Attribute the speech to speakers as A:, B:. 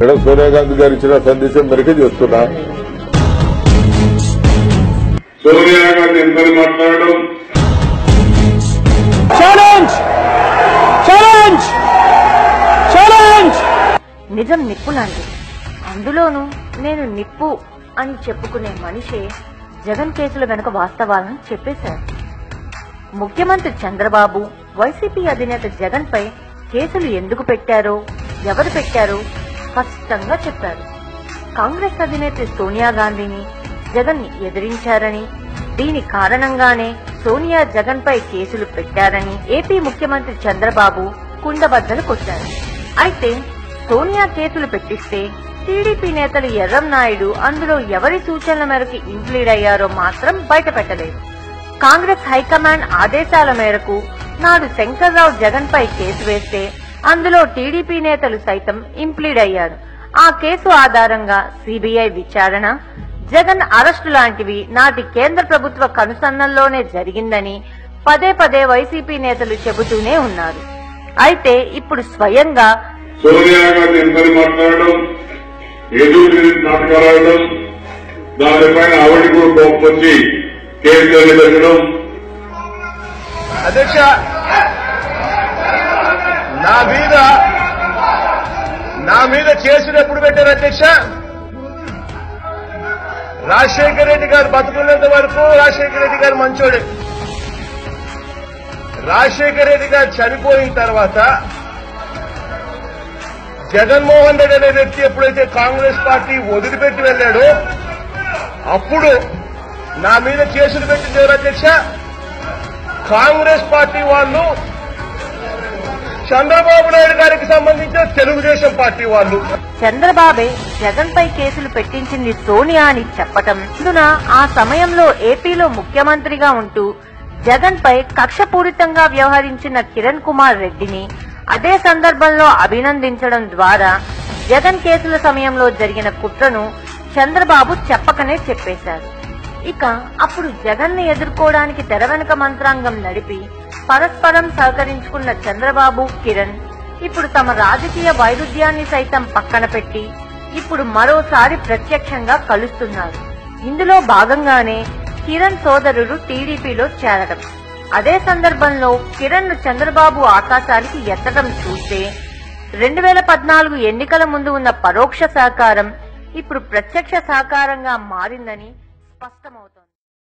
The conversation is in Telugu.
A: మేడం సోనియా గాంధీ గారు ఇచ్చిన సందేశం మేరకే చేస్తున్నా. సోనియా గాంధీ ఎంతని మాట్లాడడం
B: నిజం నిప్పు లాంటిది. అందులోనూ నేను నిప్పు అని చెప్పుకునే మనిషే జగన్ కేసుల వెనుక వాస్తవాలను చెప్పేశారు. ముఖ్యమంత్రి చంద్రబాబు వైసీపీ అధినేత జగన్ పై కేసులు ఎందుకు పెట్టారో, ఎవరు పెట్టారో స్పష్టంగా చెప్పారు. కాంగ్రెస్ అధినేత్రి సోనియా గాంధీని జగన్ ఎదిరించారని, దీని కారణంగానే సోనియా జగన్ పై కేసులు పెట్టారని ఏపీ ముఖ్యమంత్రి చంద్రబాబు కుండబద్దలు కొట్టారు. అయితే సోనియా కేసులు పెట్టిస్తే టీడీపీ నేతలు ఎర్రంనాయుడు అందులో ఎవరి సూచనల మేరకు ఇంప్లీడ్ అయ్యారో మాత్రం బయటపెట్టలేదు. కాంగ్రెస్ హైకమాండ్ ఆదేశాల మేరకు నాడు శంకర్రావు జగన్ పై కేసు వేస్తే అందులో టీడీపీ నేతలు సైతం ఇంప్లీడ్ అయ్యారు. ఆ కేసు ఆధారంగా సిబిఐ విచారణ, జగన్ అరెస్టు లాంటివి నాటి కేంద్ర ప్రభుత్వ కనుసన్నల్లోనే జరిగిందని పదే పదే వైసీపీ నేతలు చెబుతూనే ఉన్నారు. అయితే ఇప్పుడు స్వయంగా
A: సోనియా గాంధీ ఎంతని మాట్లాడడం, ఎదురు నాటకాలు దానిపైన ఆవిడ కూడా కోపం వచ్చి కేసులు పెట్టడం.
C: అధ్యక్ష, నా మీద కేసులు ఎప్పుడు పెట్టారు అధ్యక్ష? రాజశేఖర రెడ్డి గారు బతుకున్నంత వరకు రాజశేఖర రెడ్డి గారు మంచోడే. రాజశేఖర రెడ్డి గారు చనిపోయిన తర్వాత జగన్మోహన్ రెడ్డి అనే వ్యక్తి ఎప్పుడైతే కాంగ్రెస్ పార్టీ వదిలిపెట్టి వెళ్లాడో అప్పుడు నా మీద కేసులు పెట్టింది ఎవరు అధ్యక్ష? కాంగ్రెస్ పార్టీ వాళ్ళు, చంద్రబాబు నాయుడు గారికి సంబంధించిన తెలుగుదేశం పార్టీ వాళ్ళు.
B: చంద్రబాబే జగన్ పై కేసులు పెట్టించింది సోనియా అని చెప్పటం, అందున ఆ సమయంలో ఏపీలో ముఖ్యమంత్రిగా ఉంటూ జగన్ పై కక్షపూరితంగా వ్యవహరించిన కిరణ్ కుమార్ రెడ్డిని అదే సందర్భంలో అభినందించడం ద్వారా జగన్ కేసుల సమయంలో జరిగిన కుట్రను చంద్రబాబు చెప్పకనే చెప్పేశారు. ఇక అప్పుడు జగన్ ని ఎదుర్కోవడానికి తెర వెనుక మంత్రాంగం నడిపి పరస్పరం సహకరించుకున్న చంద్రబాబు, కిరణ్ ఇప్పుడు తమ రాజకీయ వైరుధ్యాన్ని సైతం పక్కన పెట్టి ఇప్పుడు మరోసారి ప్రత్యక్షంగా కలుస్తున్నారు. ఇందులో భాగంగానే కిరణ్ సోదరుడు టీడీపీలో చేరడం, అదే సందర్భంలో కిరణ్ ను చంద్రబాబు ఆకాశానికి ఎత్తడం చూస్తే 2014 ఎన్నికల ముందు ఉన్న పరోక్ష సహకారం ఇప్పుడు ప్రత్యక్ష సహకారంగా మారిందని స్పష్టమవుతోంది.